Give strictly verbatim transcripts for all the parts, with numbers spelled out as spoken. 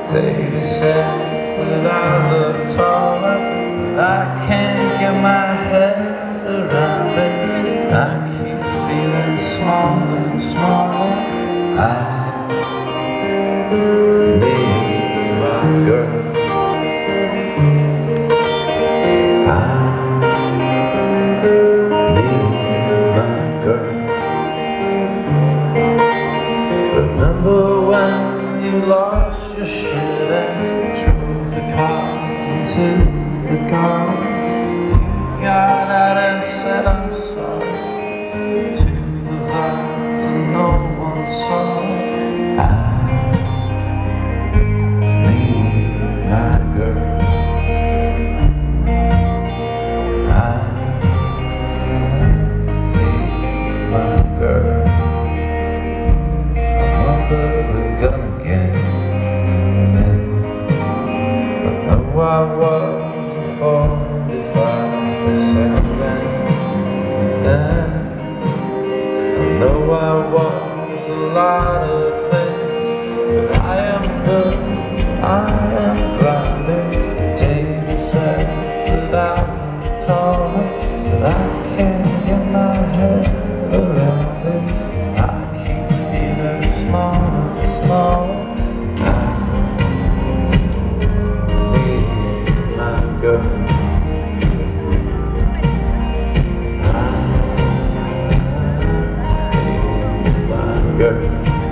Davy says that I look taller, but I can't get my head around it. I keep feeling smaller and smaller. I need my girl. I need my girl. Remember when you lost your shit and drove the car into the garden? You got out and said I'm sorry to the vines and no one saw it. I need my girl. I need my girl. Under the gun again. I know I was a forty-five percent man. Yeah. I know I was a lot of things, but I am good, I am grinding. Davy says that I look taller, but I can't get my head around it. I keep feeling smaller, smaller. I need my girl. I need my girl.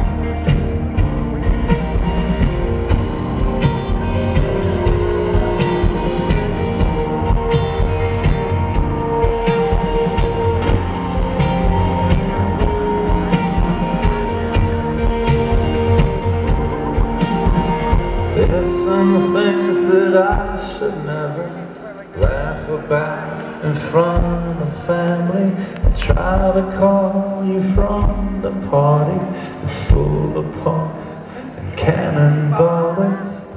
There's some things that I should never laugh about in front of family. I try to call you from the party. It's full of punks and cannonballers.